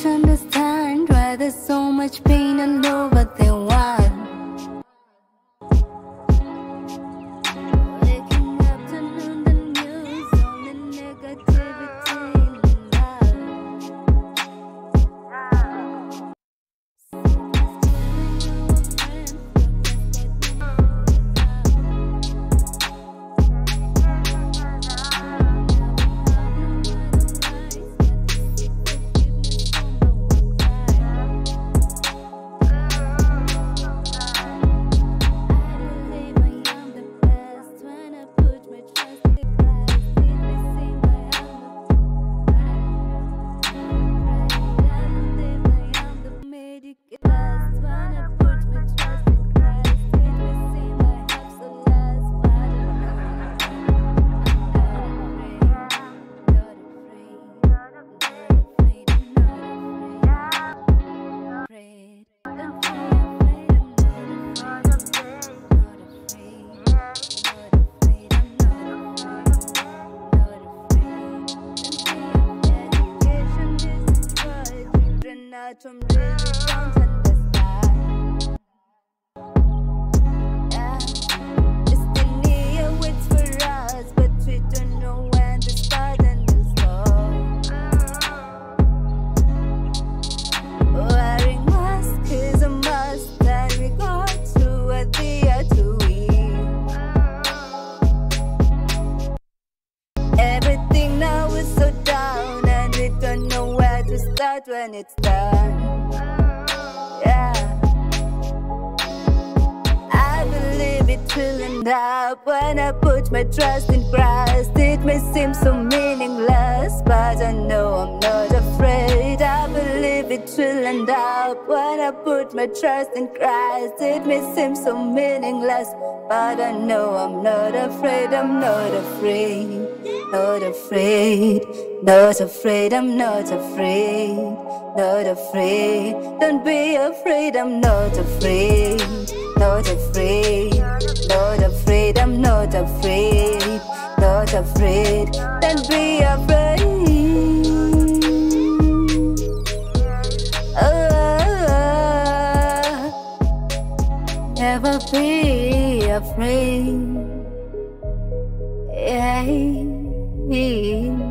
much understand why there's so much pain and know what they want. Waking up to know the news, only negativity in love. From really don't understand. Yeah. Destiny awaits for us, but we don't know when to start and to stop. Wearing masks is a must, and we got to adhere to it. Everything now is so down, and we don't know where to start when it's done. Yeah, I believe it will end up when I put my trust in Christ. It may seem so meaningless, but I know I'm not afraid. I believe it will end up when I put my trust in Christ. It may seem so meaningless, but I know I'm not afraid. I'm not afraid. Not afraid, not afraid, I'm not afraid, not afraid. Don't be afraid, I'm not afraid, not afraid, not afraid, I'm not afraid, not afraid. Don't be afraid. Never be afraid. Yeah.